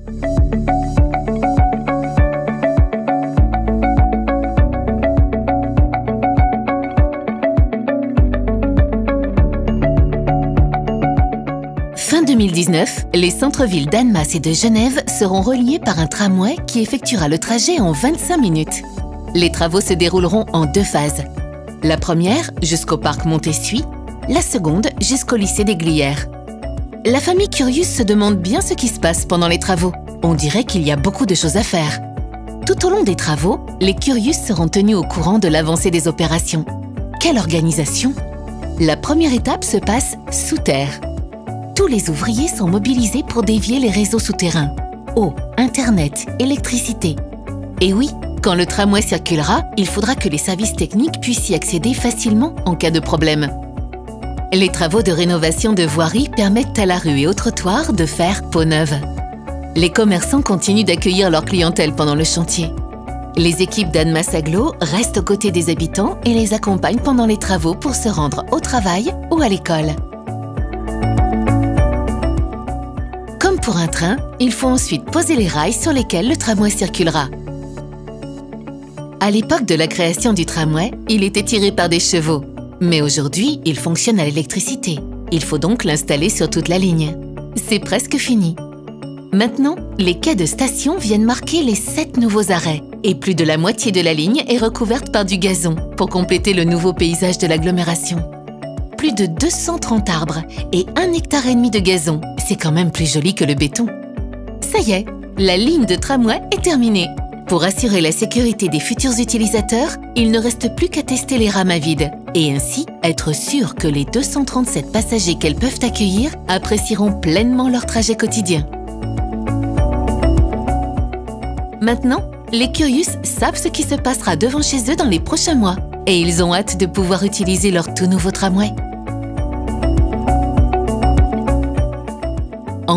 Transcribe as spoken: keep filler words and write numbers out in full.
Fin deux mille dix-neuf, les centres-villes d'Annemasse et de Genève seront reliés par un tramway qui effectuera le trajet en vingt-cinq minutes. Les travaux se dérouleront en deux phases. La première jusqu'au parc Montessuie, la seconde jusqu'au lycée des Glières. La famille Curius se demande bien ce qui se passe pendant les travaux. On dirait qu'il y a beaucoup de choses à faire. Tout au long des travaux, les Curius seront tenus au courant de l'avancée des opérations. Quelle organisation! La première étape se passe sous terre. Tous les ouvriers sont mobilisés pour dévier les réseaux souterrains. Eau, Internet, électricité. Et oui, quand le tramway circulera, il faudra que les services techniques puissent y accéder facilement en cas de problème. Les travaux de rénovation de voirie permettent à la rue et au trottoir de faire peau neuve. Les commerçants continuent d'accueillir leur clientèle pendant le chantier. Les équipes d'Annemasse Agglo restent aux côtés des habitants et les accompagnent pendant les travaux pour se rendre au travail ou à l'école. Comme pour un train, il faut ensuite poser les rails sur lesquels le tramway circulera. À l'époque de la création du tramway, il était tiré par des chevaux. Mais aujourd'hui, il fonctionne à l'électricité. Il faut donc l'installer sur toute la ligne. C'est presque fini. Maintenant, les quais de station viennent marquer les sept nouveaux arrêts. Et plus de la moitié de la ligne est recouverte par du gazon pour compléter le nouveau paysage de l'agglomération. Plus de deux cent trente arbres et un hectare et demi de gazon. C'est quand même plus joli que le béton. Ça y est, la ligne de tramway est terminée. Pour assurer la sécurité des futurs utilisateurs, il ne reste plus qu'à tester les rames à vide et ainsi être sûr que les deux cent trente-sept passagers qu'elles peuvent accueillir apprécieront pleinement leur trajet quotidien. Maintenant, les Curius savent ce qui se passera devant chez eux dans les prochains mois et ils ont hâte de pouvoir utiliser leur tout nouveau tramway. Envie d'infos complémentaires ?